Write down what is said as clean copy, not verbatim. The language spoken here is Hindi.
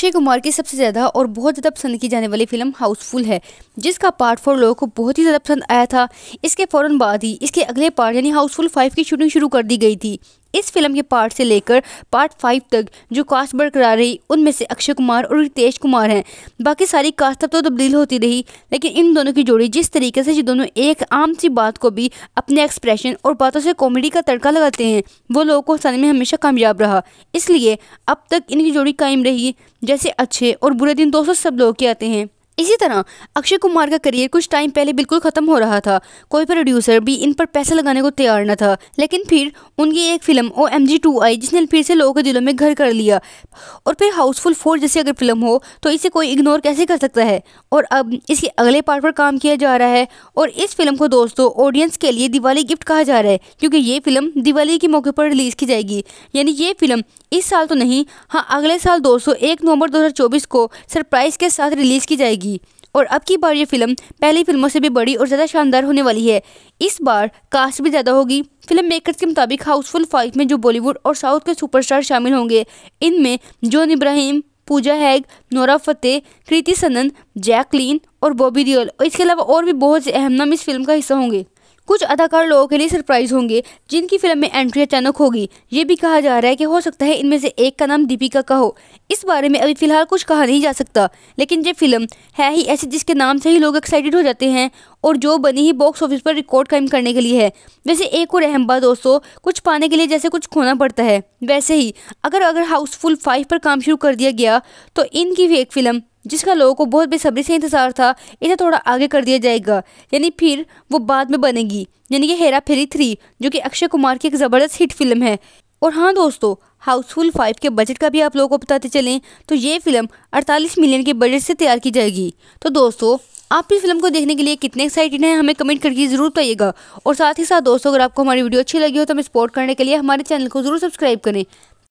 अक्षय कुमार की सबसे ज़्यादा और बहुत ज़्यादा पसंद की जाने वाली फिल्म हाउसफुल है, जिसका पार्ट 4 लोगों को बहुत ही ज़्यादा पसंद आया था। इसके फ़ौरन बाद ही इसके अगले पार्ट यानी हाउसफुल 5 की शूटिंग शुरू कर दी गई थी। इस फिल्म के पार्ट से लेकर पार्ट 5 तक जो कास्ट बरकरार रही, उनमें से अक्षय कुमार और रितेश कुमार हैं। बाकी सारी कास्ट तो तब्दील होती रही, लेकिन इन दोनों की जोड़ी जिस तरीके से ये दोनों एक आम सी बात को भी अपने एक्सप्रेशन और बातों से कॉमेडी का तड़का लगाते हैं, वो लोगों को हंसाने में हमेशा कामयाब रहा। इसलिए अब तक इनकी जोड़ी कायम रही। जैसे अच्छे और बुरे दिन दोस्तों सब लोग के आते हैं, इसी तरह अक्षय कुमार का करियर कुछ टाइम पहले बिल्कुल ख़त्म हो रहा था। कोई प्रोड्यूसर भी इन पर पैसा लगाने को तैयार न था, लेकिन फिर उनकी एक फिल्म OMG 2 आई, जिसने फिर से लोगों के दिलों में घर कर लिया। और फिर हाउसफुल 4 जैसी अगर फिल्म हो तो इसे कोई इग्नोर कैसे कर सकता है। और अब इसके अगले पार्ट पर काम किया जा रहा है, और इस फिल्म को दोस्तों ऑडियंस के लिए दिवाली गिफ्ट कहा जा रहा है, क्योंकि ये फिल्म दिवाली के मौके पर रिलीज़ की जाएगी। यानी ये फिल्म इस साल तो नहीं, हाँ अगले साल दोस्तों 1 नवंबर 2024 को सरप्राइज के साथ रिलीज़ की जाएगी। और अब की बार ये फिल्म पहली फिल्मों से भी बड़ी और ज़्यादा शानदार होने वाली है। इस बार कास्ट भी ज़्यादा होगी। फिल्म मेकर्स के मुताबिक हाउसफुल 5 में जो बॉलीवुड और साउथ के सुपरस्टार शामिल होंगे, इनमें जॉन इब्राहिम, पूजा हैग, नोरा फतेही, कृति सनन, जैकलीन और बॉबी देओल, और इसके अलावा और भी बहुत से अहम नाम इस फिल्म का हिस्सा होंगे। कुछ अदाकार लोगों के लिए सरप्राइज होंगे, जिनकी फिल्म में एंट्री अचानक होगी। ये भी कहा जा रहा है कि हो सकता है इनमें से एक का नाम दीपिका का हो। इस बारे में अभी फिलहाल कुछ कहा नहीं जा सकता, लेकिन ये फिल्म है ही ऐसी जिसके नाम से ही लोग एक्साइटेड हो जाते हैं, और जो बनी ही बॉक्स ऑफिस पर रिकॉर्ड कायम करने के लिए है। वैसे एक और अहम बात दोस्तों, कुछ पाने के लिए जैसे कुछ खोना पड़ता है, वैसे ही अगर हाउसफुल 5 पर काम शुरू कर दिया गया तो इनकी भी एक फिल्म जिसका लोगों को बहुत बेसब्री से इंतजार था, इसे थोड़ा आगे कर दिया जाएगा। यानी फिर वो बाद में बनेगी, यानी कि हेरा फेरी 3, जो कि अक्षय कुमार की एक ज़बरदस्त हिट फिल्म है। और हाँ दोस्तों, हाउसफुल 5 के बजट का भी आप लोगों को बताते चलें तो ये फिल्म 48 मिलियन के बजट से तैयार की जाएगी। तो दोस्तों, आप इस फिल्म को देखने के लिए कितने एक्साइटेड हैं, हमें कमेंट करके ज़रूर बताइएगा। और साथ ही साथ दोस्तों, अगर आपको हमारी वीडियो अच्छी लगी हो तो हमें सपोर्ट करने के लिए हमारे चैनल को ज़रूर सब्सक्राइब करें।